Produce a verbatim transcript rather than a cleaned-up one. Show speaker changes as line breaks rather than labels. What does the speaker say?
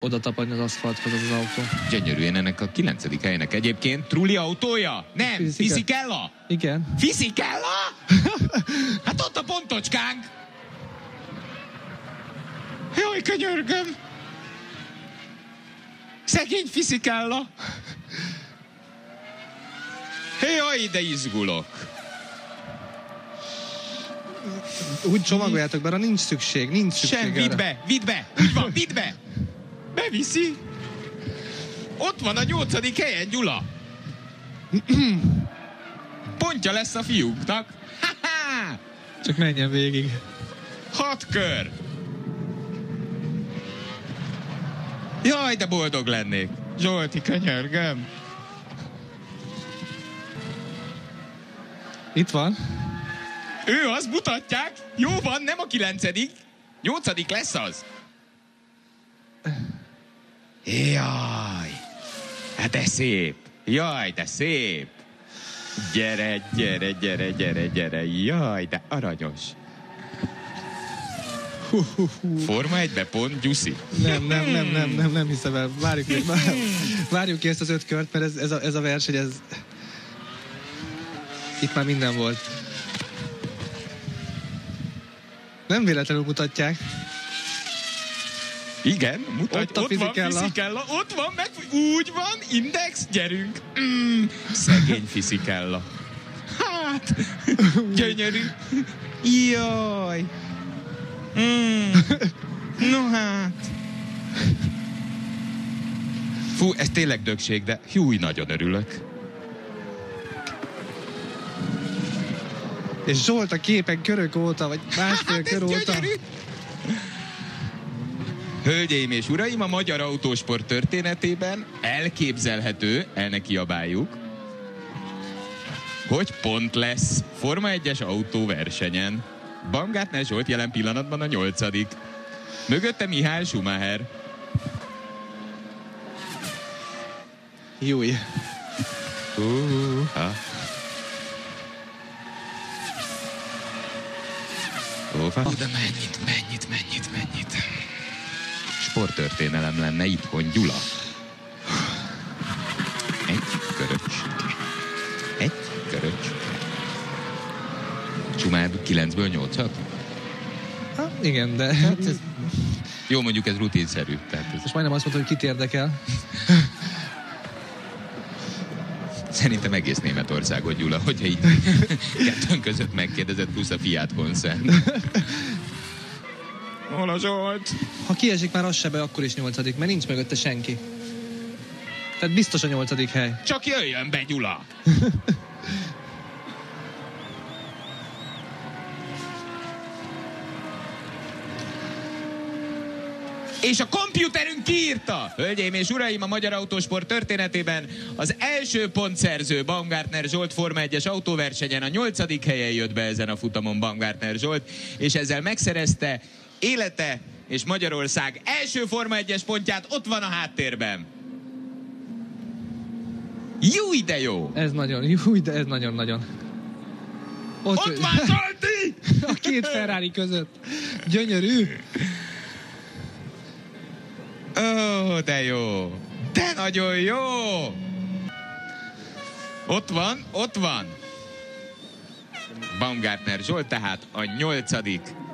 oda tapadni az aszfalthoz az, az autó.
Gyönyörűen ennek a kilencedik helynek egyébként Trulli autója? Nem, Fisichella?
Igen.
Fisichella? Hát ott a pontocskánk! Jaj, könyörgöm! Szegény Fisichella! Jaj, de izgulok!
Úgy csomagoljátok be, arra nincs szükség, nincs szükség.
Sem, vidd be, vidd be, úgy van, vidd be! Beviszi! Ott van a nyolcadik helyen, Gyula! Pontja lesz a fiúknak! Ha-ha!
Csak menjen végig.
Hat kör! Jaj, de boldog lennék! Zsolti, könyörgöm!
Itt van.
Ő az, mutatják! Jó van, nem a kilencedik! Nyolcadik lesz az! Jaj! Hát de szép! Jaj, de szép! Gyere, gyere, gyere, gyere, gyere! Jaj, de aranyos!
Hú, hú, hú.
Forma egybe pont, Gyuszi.
Nem, nem, nem, nem, nem, nem hiszem el. Várjuk, várjuk ki ezt az öt kört, mert ez, ez, a, ez a verseny, ez... Itt már minden volt. Nem véletlenül mutatják.
Igen, mutatj,
ott, a
ott van Fisichella, ott van, meg úgy van, Index, gyerünk. Mm, szegény Fisichella. Hát, gyönyörű. Jaj. Mm. No hát. Fú, ez tényleg dögség, de húj, nagyon örülök.
És Zsolt a képen körök óta, vagy másfél
hát
kör óta.
Gyönyörű. Hölgyeim és uraim, a magyar autósport történetében elképzelhető, el ne kiabáljuk, hogy pont lesz Forma egyes autóversenyen. Baumgartner Zsolt jelen pillanatban a nyolcadik. Mögötte Mihály Schumacher.
Júj.
Uh-huh. Oh, de mennyit, mennyit, mennyit, mennyit. Sporttörténelem lenne itthon, Gyula. Egy köröcs. Egy köröcs. Schumacher kilencből nyolcat?
Ha, igen, de...
Hát ez... Jó, mondjuk ez rutinszerű. Tehát ez...
Most majdnem azt mondta, hogy kit érdekel.
Szerintem egész Németországot, Gyula, hogyha így kettőnk között megkérdezett, plusz a Fiat Concern. Hol a Zsolt?
Ha kiesik már az se be, akkor is nyolcadik, mert nincs mögötte senki. Tehát biztos a nyolcadik hely.
Csak jöjjön be, Gyula! És a komputerünk kiírta! Hölgyeim és uraim, a magyar autósport történetében az első pontszerző Baumgartner Zsolt Forma egyes autóversenyen a nyolcadik helyen jött be ezen a futamon Baumgartner Zsolt, és ezzel megszerezte élete és Magyarország első Forma egyes pontját, ott van a háttérben. Júj, de jó!
Ez nagyon, júj, de ez nagyon-nagyon.
Ott, ott van Zsolti!
A két Ferrari között. Gyönyörű!
Ó, oh, de jó! De nagyon jó! Ott van, ott van! Baumgartner Zsolt tehát a nyolcadik.